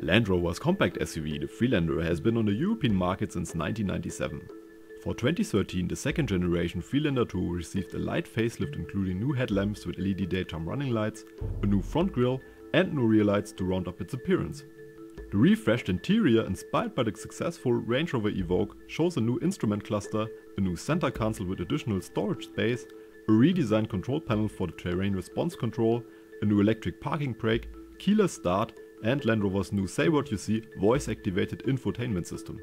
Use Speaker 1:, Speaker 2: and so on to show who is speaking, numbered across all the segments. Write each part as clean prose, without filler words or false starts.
Speaker 1: Land Rover's compact SUV, the Freelander, has been on the European market since 1997. For 2013, the second generation Freelander 2 received a light facelift including new headlamps with LED daytime running lights, a new front grille and new rear lights to round up its appearance. The refreshed interior, inspired by the successful Range Rover Evoque, shows a new instrument cluster, a new center console with additional storage space, a redesigned control panel for the terrain response control, a new electric parking brake, keyless start and Land Rover's new Say What You See voice-activated infotainment system.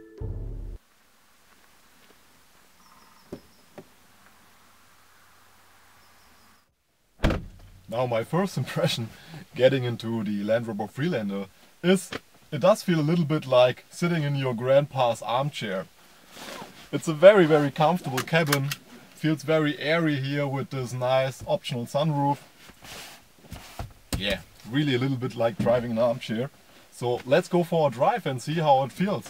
Speaker 2: Now my first impression getting into the Land Rover Freelander is it does feel a little bit like sitting in your grandpa's armchair. It's a very comfortable cabin, feels very airy here with this nice optional sunroof. Yeah, really a little bit like driving an armchair. So let's go for a drive and see how it feels.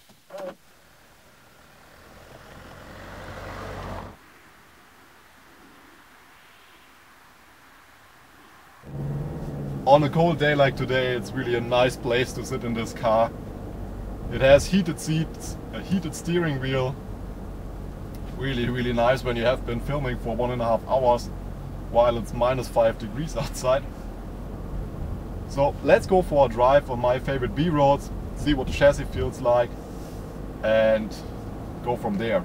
Speaker 2: On a cold day like today, it's really a nice place to sit in this car. It has heated seats, a heated steering wheel. Really nice when you have been filming for 1.5 hours while it's -5 degrees outside. So let's go for a drive on my favorite B roads, see what the chassis feels like and go from there.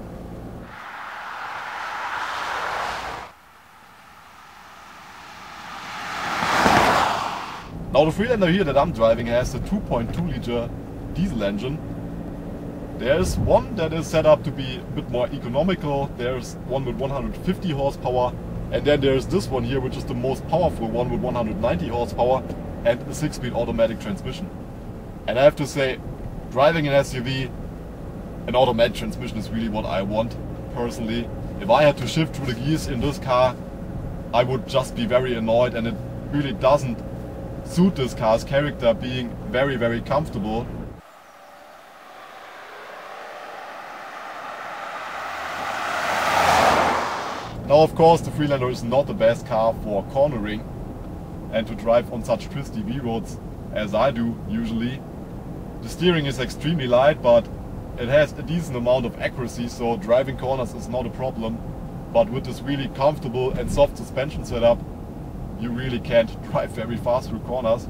Speaker 2: Now the Freelander here that I'm driving has a 2.2 liter diesel engine. There's one that is set up to be a bit more economical, there's one with 150 horsepower and then there's this one here which is the most powerful one with 190 horsepower and a 6-speed automatic transmission. And I have to say, driving an SUV, an automatic transmission is really what I want personally. If I had to shift through the gears in this car, I would just be very annoyed and it really doesn't suit this car's character being very comfortable. Now of course the Freelander is not the best car for cornering and to drive on such twisty V roads as I do usually. The steering is extremely light but it has a decent amount of accuracy, so driving corners is not a problem. But with this really comfortable and soft suspension setup, you really can't drive very fast through corners.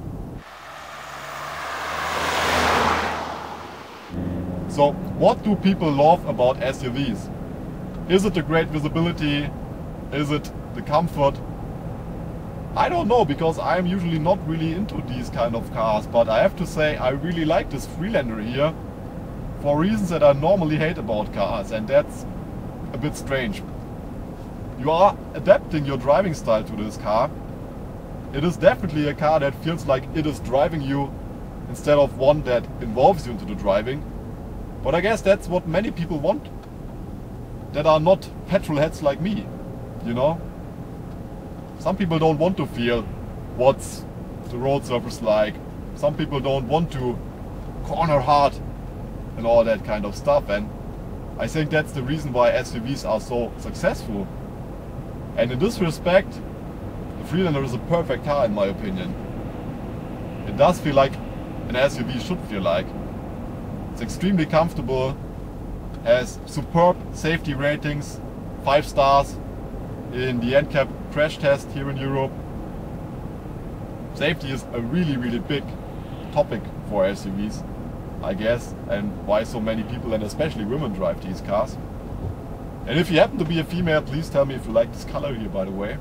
Speaker 2: So what do people love about SUVs? Is it the great visibility? Is it the comfort? I don't know, because I'm usually not really into these kind of cars, but I have to say I really like this Freelander here for reasons that I normally hate about cars, and that's a bit strange. You are adapting your driving style to this car. It is definitely a car that feels like it is driving you instead of one that involves you into the driving. But I guess that's what many people want, that are not petrol heads like me, you know? Some people don't want to feel what's the road surface like. Some people don't want to corner hard and all that kind of stuff. And I think that's the reason why SUVs are so successful. And in this respect, the Freelander is a perfect car in my opinion. It does feel like an SUV should feel like. It's extremely comfortable, has superb safety ratings, 5 stars in the NCAP crash test here in Europe. Safety is a really big topic for SUVs, I guess, and why so many people and especially women drive these cars. And if you happen to be a female, please tell me if you like this color here, by the way.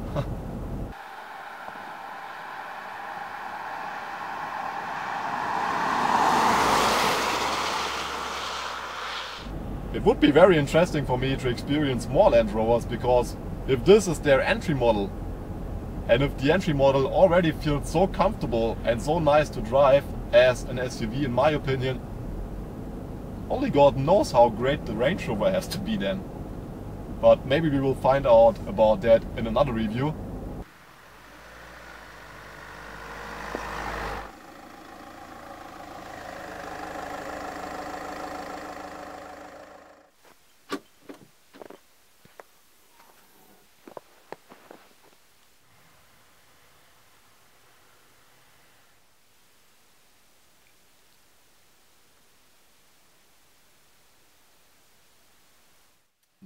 Speaker 2: It would be very interesting for me to experience more Land Rovers, because if this is their entry model, and if the entry model already feels so comfortable and so nice to drive as an SUV in my opinion, only God knows how great the Range Rover has to be then. But maybe we will find out about that in another review.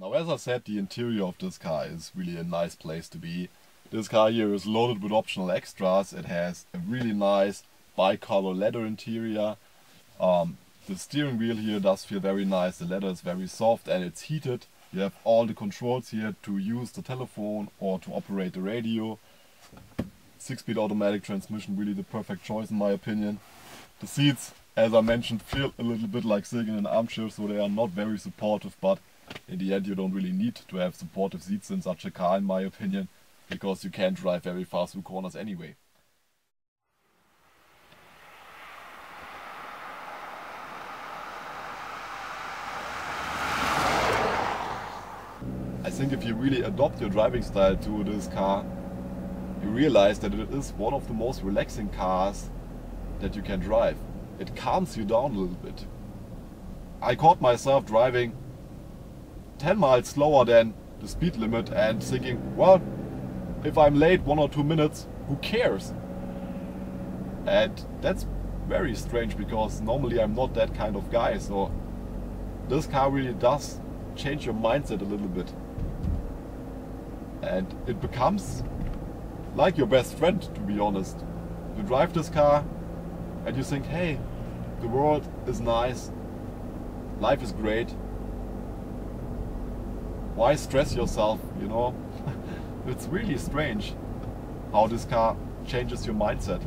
Speaker 2: Now, as I said, the interior of this car is really a nice place to be. This car here is loaded with optional extras. It has a really nice bicolor leather interior. The steering wheel here does feel very nice. The leather is very soft and it's heated. You have all the controls here to use the telephone or to operate the radio. 6-speed automatic transmission, really the perfect choice in my opinion. The seats, as I mentioned, feel a little bit like sitting in an armchair, so they are not very supportive, but in the end you don't really need to have supportive seats in such a car in my opinion, because you can't drive very fast through corners anyway. I think if you really adopt your driving style to this car, you realize that it is one of the most relaxing cars that you can drive. It calms you down a little bit. I caught myself driving 10 miles slower than the speed limit and thinking, well, if I'm late 1 or 2 minutes, who cares? And that's very strange because normally I'm not that kind of guy, so this car really does change your mindset a little bit. And it becomes like your best friend, to be honest. You drive this car and you think, hey, the world is nice, life is great. Why stress yourself, you know? It's really strange how this car changes your mindset.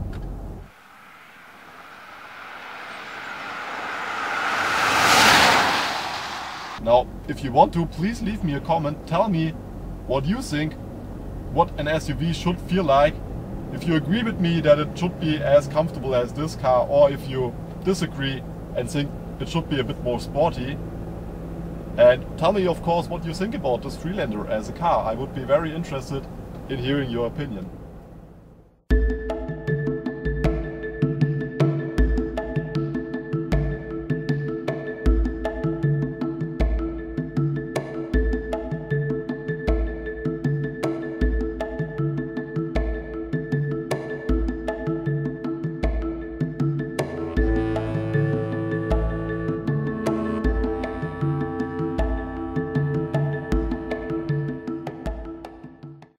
Speaker 2: Now, if you want to, please leave me a comment. Tell me what you think, what an SUV should feel like. If you agree with me that it should be as comfortable as this car, or if you disagree and think it should be a bit more sporty. And tell me, of course, what you think about this Freelander as a car. I would be very interested in hearing your opinion.